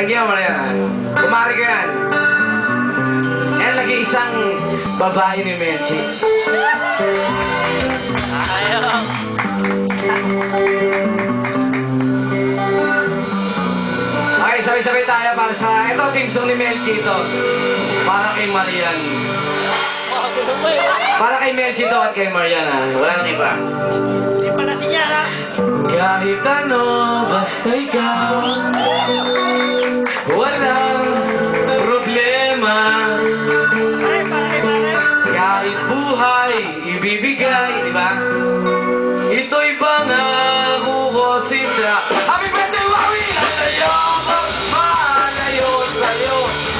Lagyan mo na yan. Kumari ka yan. Yan, lagi isang babae ni Melchi. Ayaw. Okay, sabay-sabay tayo para sa... Ito, team song ni Melchi ito. Para kay Marian. Para kay Melchi ito at kay Marian, ha? Wala nang iba. Hindi pala siya, ha? Kahit ano, basta ikaw, walang problema. Kahit buhay, ibibigay, di ba? Ito'y pangako ko sila. Happy birthday, Mami! Sa'yo, malayo sa'yo.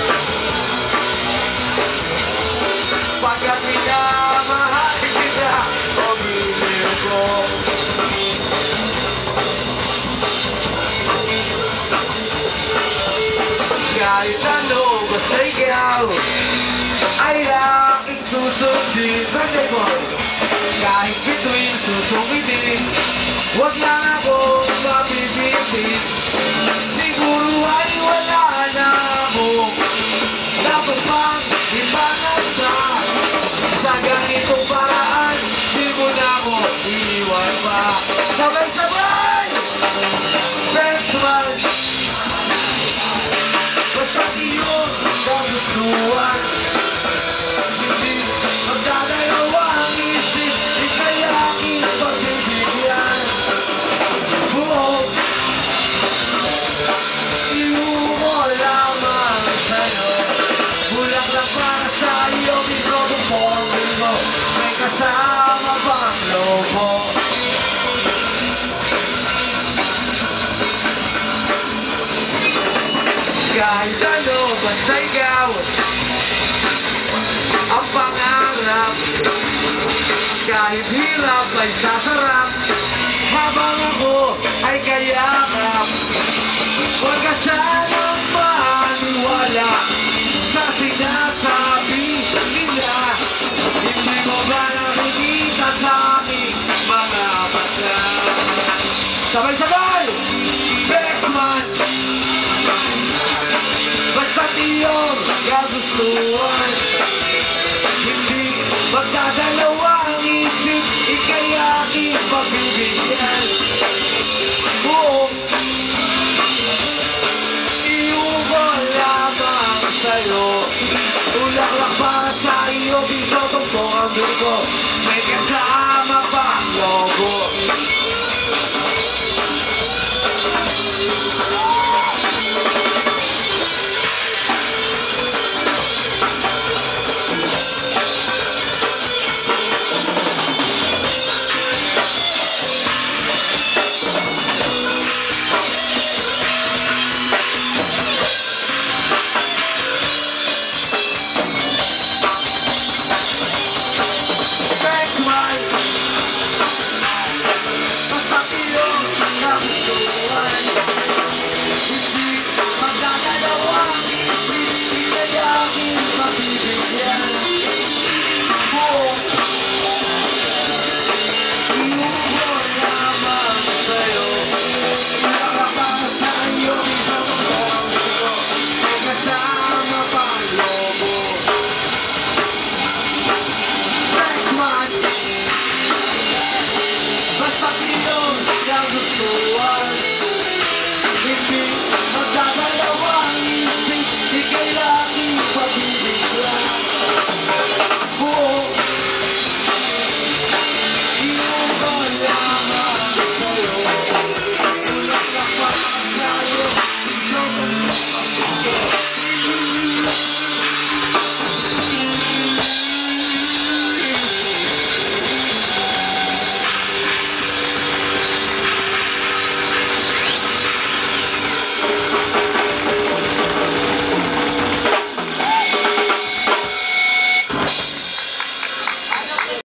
Pagkat minamahal kita, pamilya ko. Kahit ano, basta ikaw ay aking susundin. Birthday boy! Kahit bituin, susungkitin, huwag lang akong mapipitin. Siguro ay wala na akong dapat pang ipanagsan. Sa ganitong paraan, di mo na ako iiwan pa. Sabay-sabay! Best man! Basta iyon kagustuhan. Hindi magdadalawa ang isip, di kaya aking pagbibigyan. Buong iumo lamang sa'yo. Bulaklak para sa iyo, mikrobong mo. May kasama bang lobo? Kahit ano, basta ikaw ang pangarap. Kahit hirap ay sasarap habang ako ay kayakap. Huwag ka sanang maniwala sa sinasabi nila. Hindi mo ba nakikita sa aming mga mata? Sabay-sabay! Beckman! Basta't iyong kagustuhan. Hindi magdadalawa ang isip, ika'y aking pagbibigyan.